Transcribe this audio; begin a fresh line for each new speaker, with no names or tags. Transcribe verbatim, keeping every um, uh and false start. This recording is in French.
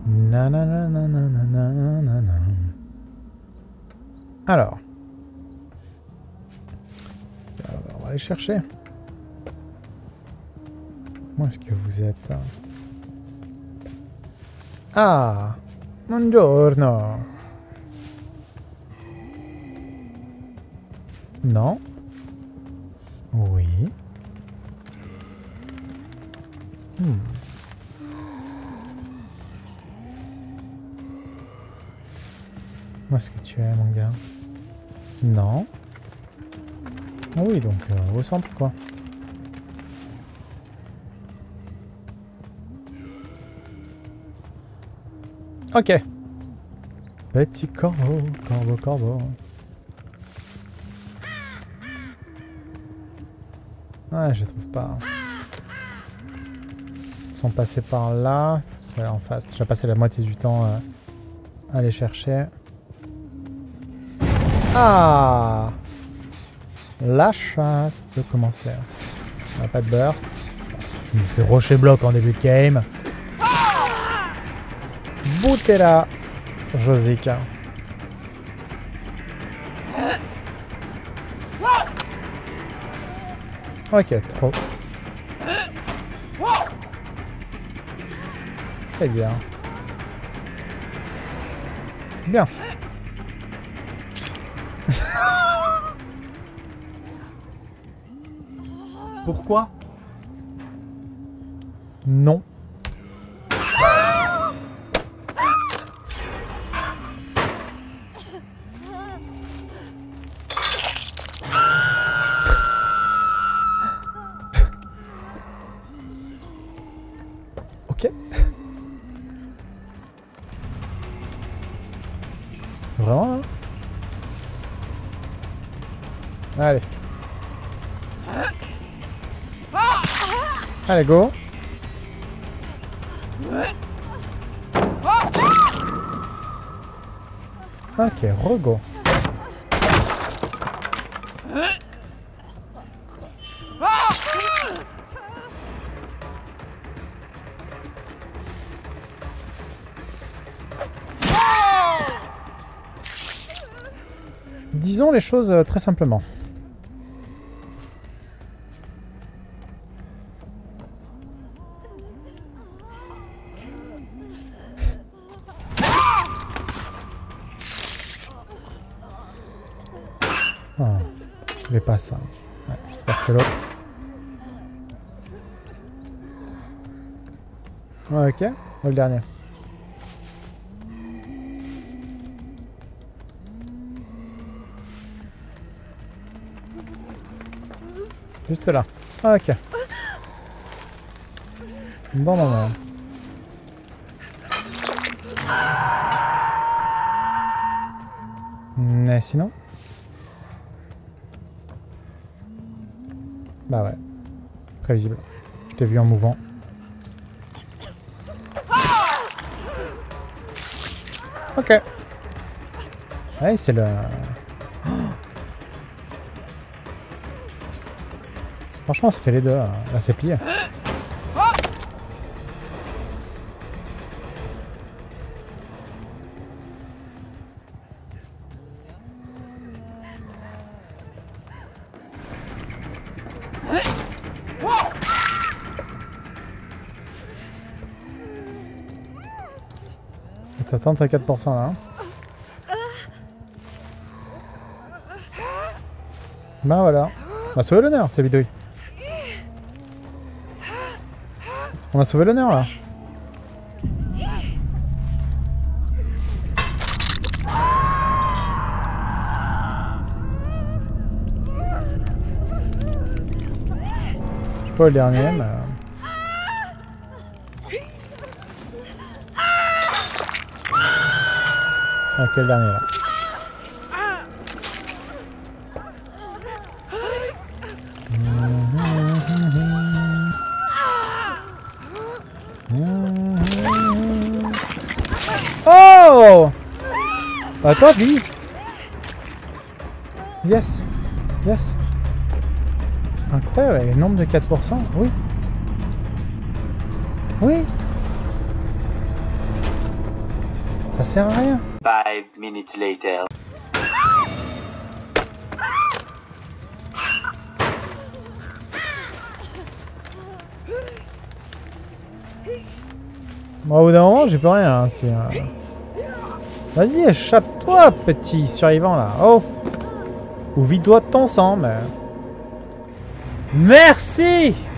Nananananananana. Alors. On va aller chercher. Où est-ce que vous êtes? Ah! Buongiorno! Non? Oui? Hmm. Où est-ce que tu es, mon gars? Non? Oui, donc euh, au centre, quoi. Ok. Petit corbeau, corbeau, corbeau. Ouais, je trouve pas. Ils sont passés par là. C'est en face. J'ai passé la moitié du temps euh, à les chercher. Ah! La chasse peut commencer. On n'a pas de burst. Je me fais rocher bloc en début de game. Boutera, Josica. Ok, trop. Très bien. Bien.
Pourquoi?
Non. Ok. Vraiment hein? Allez. Allez, go. Ok, rego. Disons les choses euh, très simplement. Oh, je voulais pas ça. Ouais, j'espère que l'autre. Ouais, ok, le dernier. Juste là. Ah, ok. Bon moment. Mais sinon... Bah ouais. Prévisible. Je t'ai vu en mouvant. Ok. Ouais, c'est le... Franchement, ça fait les deux. Là, c'est plié. Ça tente à quatre pour cent là. Hein. Bah voilà. On a sauvé l'honneur, c'est bidouille. On a sauvé l'honneur là. Je sais pas le dernier, mais... Ok, le dernier là. Oh! Attends, vie! Yes! Yes! Incroyable, le nombre de quatre pour cent, oui! Oui! Ça sert à rien.
Five minutes later.
Bon, au bout d'un moment, j'ai plus rien. Hein, si, hein. Vas-y, échappe-toi, petit survivant là. Oh! Ou vide-toi de ton sang, mais... Merci!